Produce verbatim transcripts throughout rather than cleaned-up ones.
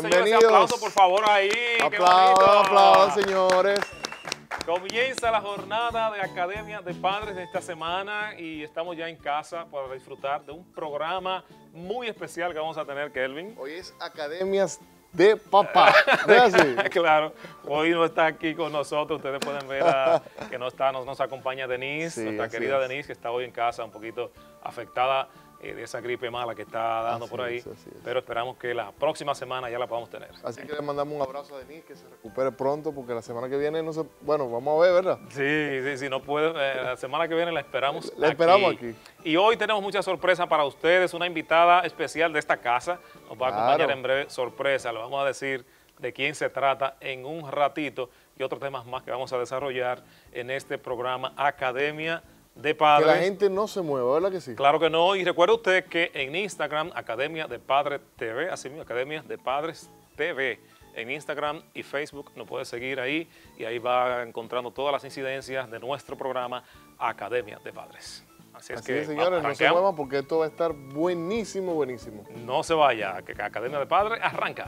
señores, ese aplauso, por favor, ahí. Aplausos, aplausos, señores. Comienza la jornada de Academia de Padres de esta semana y estamos ya en casa para disfrutar de un programa muy especial que vamos a tener, Kelvin. Hoy es Academias de Papá. ¿No es así? Claro, hoy no está aquí con nosotros, ustedes pueden ver a, que no está, nos, nos acompaña Denise, sí, nuestra querida es. Denise, que está hoy en casa un poquito afectada eh, de esa gripe mala que está dando así por ahí, es, es. Pero esperamos que la próxima semana ya la podamos tener. Así que le mandamos un abrazo a Denise, que se recupere pronto, porque la semana que viene, no se, bueno, vamos a ver, ¿verdad? Sí, sí, sí, no puede, eh, la semana que viene la esperamos La esperamos aquí. Y hoy tenemos muchas sorpresas para ustedes, una invitada especial de esta casa, nos va a acompañar claro. en breve, sorpresa, le vamos a decir de quién se trata en un ratito y otros temas más que vamos a desarrollar en este programa Academia de Padres. Que la gente no se mueva, ¿verdad que sí? Claro que no, y recuerde usted que en Instagram, Academia de Padres T V, así mismo, Academia de Padres T V, en Instagram y Facebook nos puede seguir ahí y ahí va encontrando todas las incidencias de nuestro programa Academia de Padres. Así es así que, es, señores, no se muevan porque esto va a estar buenísimo, buenísimo. No se vaya, que Academia de Padres arranca.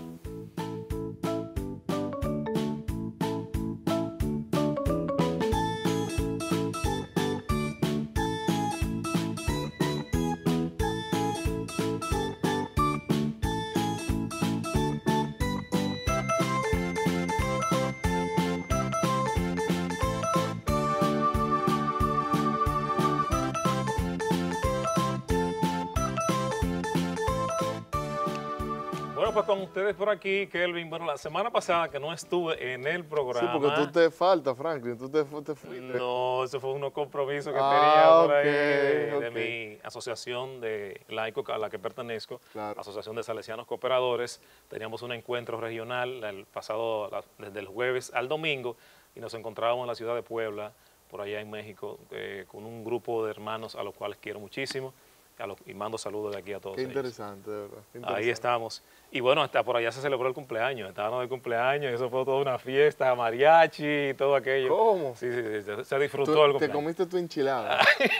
Bueno, pues con ustedes por aquí, Kelvin, bueno, la semana pasada que no estuve en el programa. Sí, porque tú te faltas, Franklin, tú te, te fuiste. No, eso fue unos compromisos que ah, tenía por okay, ahí de, okay. de mi asociación de laico a la que pertenezco, claro. Asociación de Salesianos Cooperadores. Teníamos un encuentro regional el pasado, desde el jueves al domingo, y nos encontrábamos en la ciudad de Puebla, por allá en México, eh, con un grupo de hermanos a los cuales quiero muchísimo. A los, y mando saludos de aquí a todos. Qué ellos. interesante, de verdad. Qué interesante. Ahí estamos. Y bueno, hasta por allá se celebró el cumpleaños, estábamos de cumpleaños, y eso fue toda una fiesta, mariachi y todo aquello. ¿Cómo? Sí, sí, sí, se, se disfrutó ¿Tú, el cumpleaños. Te comiste tu enchilada.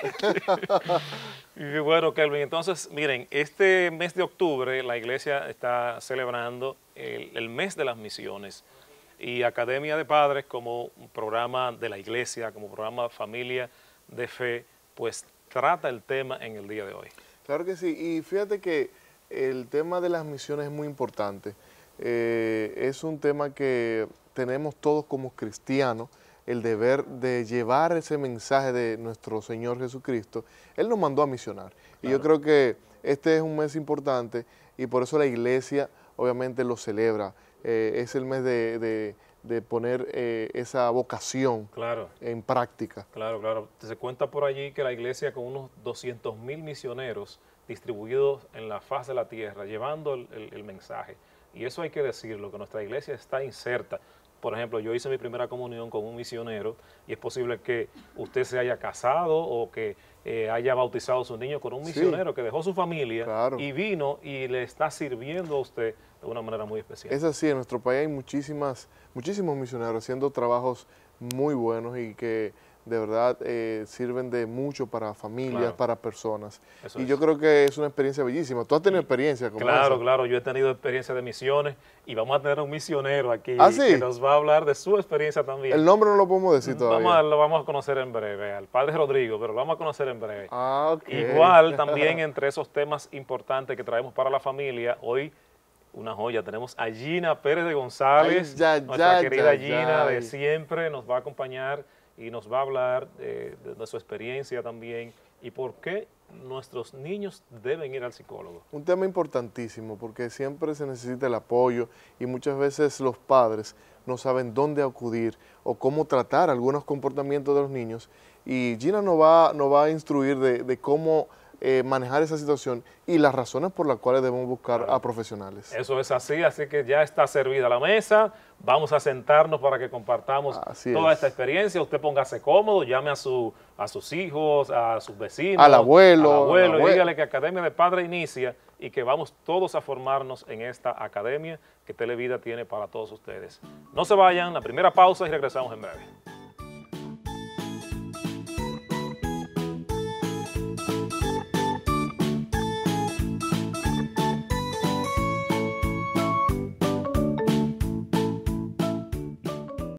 Y bueno, Kelvin, entonces, miren, este mes de octubre la iglesia está celebrando el, el mes de las misiones. Y Academia de Padres, como un programa de la iglesia, como programa Familia de Fe, pues trata el tema en el día de hoy. Claro que sí, y fíjate que el tema de las misiones es muy importante. Eh, es un tema que tenemos todos como cristianos, el deber de llevar ese mensaje de nuestro Señor Jesucristo. Él nos mandó a misionar. Claro. Y yo creo que este es un mes importante y por eso la iglesia obviamente lo celebra. Eh, es el mes de... de de poner eh, esa vocación claro. en práctica. Claro, claro. Se cuenta por allí que la iglesia con unos doscientos mil misioneros distribuidos en la faz de la tierra, llevando el, el, el mensaje. Y eso hay que decirlo, que nuestra iglesia está inserta. Por ejemplo, yo hice mi primera comunión con un misionero y es posible que usted se haya casado o que eh, haya bautizado a su niño con un misionero sí. que dejó su familia claro. y vino y le está sirviendo a usted de una manera muy especial. Es así, en nuestro país hay muchísimas, muchísimos misioneros haciendo trabajos muy buenos y que de verdad eh, sirven de mucho para familias, claro. para personas. Eso y es. Yo creo que es una experiencia bellísima. ¿Tú has tenido experiencia como Claro, esa? claro, yo he tenido experiencia de misiones y vamos a tener un misionero aquí ¿Ah, sí? que nos va a hablar de su experiencia también. El nombre no lo podemos decir todavía. Vamos a, lo vamos a conocer en breve, al padre Rodrigo, pero lo vamos a conocer en breve. Ah, okay. Igual también entre esos temas importantes que traemos para la familia, hoy una joya, tenemos a Gina Pérez de González, Ay, ya, nuestra ya, querida ya, Gina ya. de siempre, nos va a acompañar y nos va a hablar de, de, de su experiencia también y por qué nuestros niños deben ir al psicólogo. Un tema importantísimo porque siempre se necesita el apoyo y muchas veces los padres no saben dónde acudir o cómo tratar algunos comportamientos de los niños y Gina nos va, nos va a instruir de, de cómo Eh, manejar esa situación y las razones por las cuales debemos buscar claro. a profesionales. Eso es así, así que ya está servida la mesa, vamos a sentarnos para que compartamos así toda es. esta experiencia, usted póngase cómodo, llame a, su, a sus hijos, a sus vecinos, al abuelo, al abuelo, al abuelo. y dígale que Academia de Padre inicia y que vamos todos a formarnos en esta academia que Televida tiene para todos ustedes. No se vayan, la primera pausa y regresamos en breve.